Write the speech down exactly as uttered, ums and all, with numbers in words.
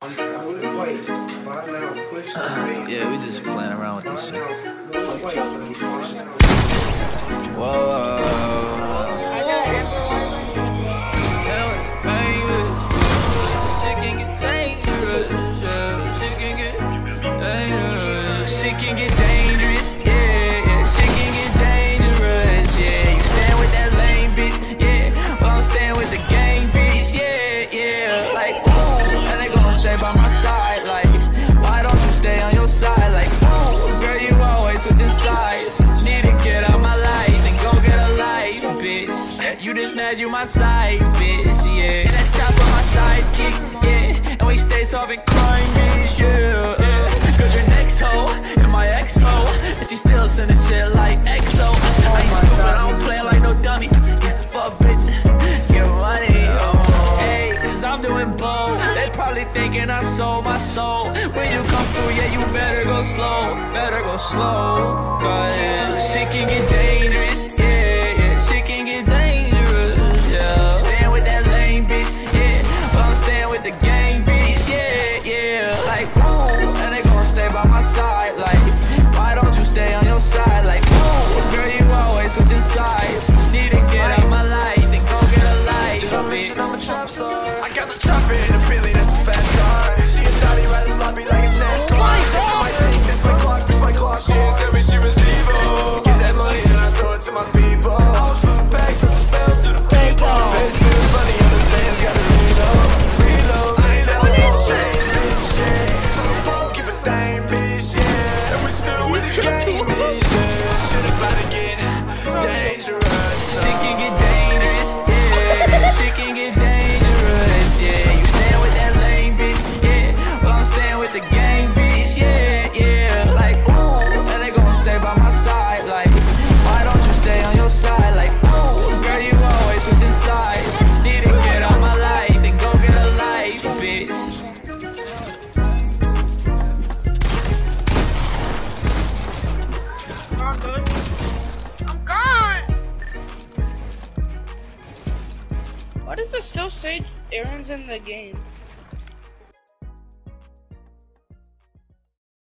Yeah, we just playing around with this shit. Whoa. Shit can get dangerous, yeah, yeah. Shit can get dangerous, yeah. You stand with that lame bitch, yeah. Well, I'm staying with the gang bitch, yeah, yeah. Like, ooh, and they gon' stay by my side. Like, why don't you stay on your side? Like, ooh, girl, you always switching sides. Need to get out my life and go get a life, bitch. You just mad, you my side, bitch, yeah. And that chop on my sidekick, yeah. And we stay solving crime, bitch, yeah, yeah. Cause your next hoe and my ex-hoe, and she still sending shit like X O. I ain't stupid, I don't play like no dummy. Yeah, fuck bitch, get money, oh. Hey, cause I'm doing both. They probably thinking I sold my soul. When you come through, yeah, you better go slow. Better go slow, cause shit can get dangerous, yeah, yeah. Shit can get dangerous, yeah. Staying with that lame bitch, yeah. But I'm staying with the gang bitch, yeah, yeah. Like, ooh, and they stay by my side, like, why don't you stay on your side? Like, ooh, girl, you always switching sides. Need to get out my life and go get a life, bitch. I'm a trap star. I got the chopper in a Billy, that's a fast car. She a daddy riding sloppy like it's NASCAR. This my dick, this my clock, this my clock. She didn't tell me she was evil. Get that money, then I throw it to my people. I was flipping bags, up the bells to the people. Face feeling funny, on the sands, gotta reload, reload. I ain't never gonna change, bitch, yeah. So the ball, keep it dang, bitch, yeah. And we still with the game, bitch, yeah. Shit about to get dangerous. Shit can get dangerous, yeah. Shit can get dangerous, yeah. You stand with that lame bitch, yeah. Well, I'm staying with the gang bitch, yeah, yeah. Like, ooh, and they gon' stay by my side. Like, why don't you stay on your side? Like, ooh, girl, you always switching sides. Need to get out my life and go get a life, bitch. I'm good. I'm gone! Why does it still say Aaron's in the game?